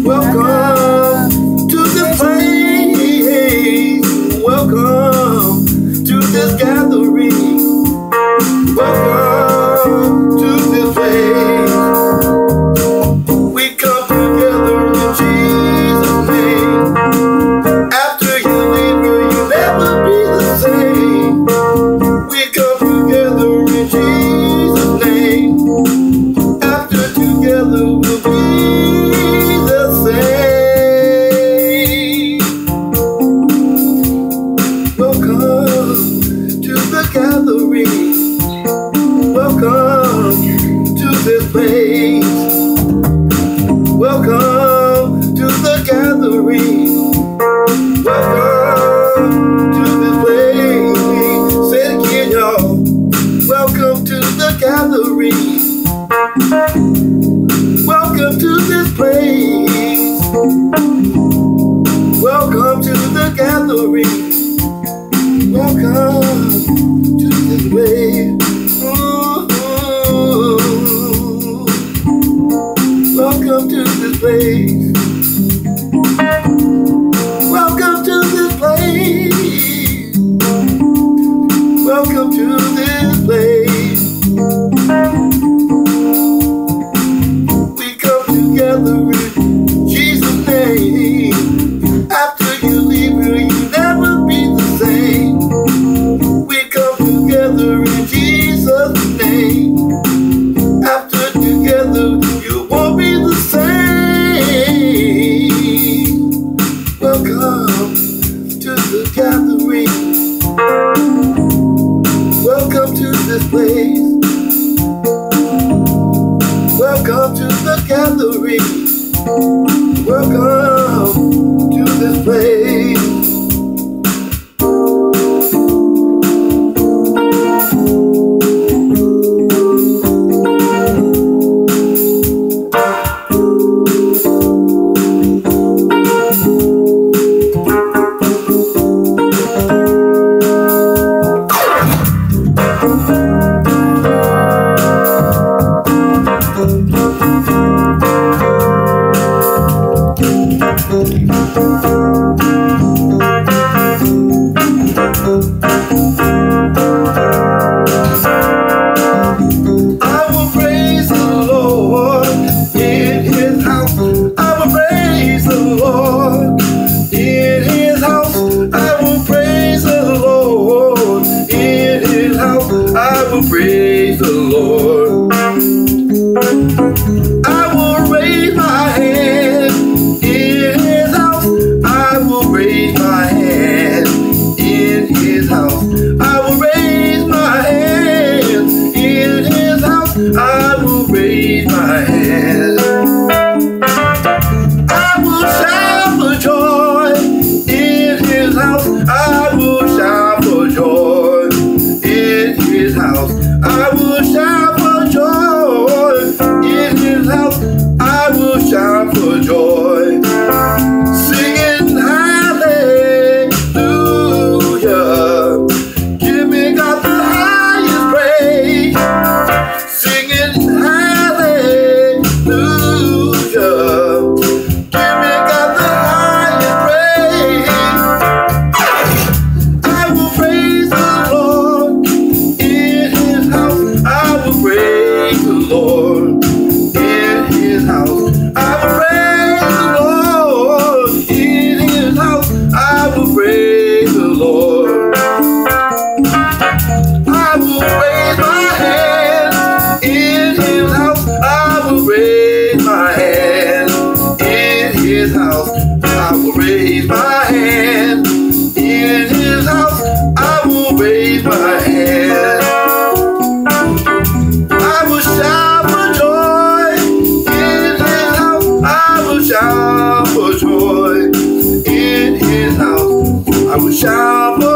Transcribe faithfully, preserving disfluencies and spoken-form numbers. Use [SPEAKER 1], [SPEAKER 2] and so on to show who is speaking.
[SPEAKER 1] Welcome to this place. Welcome to this gathering. Welcome to this place. We come together in Jesus' name. After you leave here, you'll never be the same. We come together in Jesus' name. After together we'll be the same. Welcome to the gathering. Welcome to this place. Welcome to the gathering. Welcome to this place. Say it again, y'all. Welcome to the gathering. Welcome to this place. Welcome to the gathering. Welcome to this place. Welcome to this place. Welcome to this place. Welcome to this place. We come together in Jesus' name. After you leave here, you'll never be the same. We come together in Jesus' name. After together, you won't be the same. Welcome to the gathering. Welcome to this place. Welcome to the gathering. Welcome to this place. Praise the Lord. I will raise my hand in His house. I will raise my hand in His house. I will raise my hand in His house. I will raise my hand. I will shout for joy in His house. I will shout for joy in His house. I will shout for joy in His house. I will shout for joy, singing hallelujah. Give me God the highest praise, singing hallelujah. Give me God the highest praise. I will praise the Lord in His house. I will praise the Lord in His house. I will praise the Lord in His house. I will praise the Lord. I will raise my hand in His house. I will raise my hand in His house. I will raise my hand in His house. I will raise my hand. I will shout for joy in His house. I will shout for joy in His house. I will shout for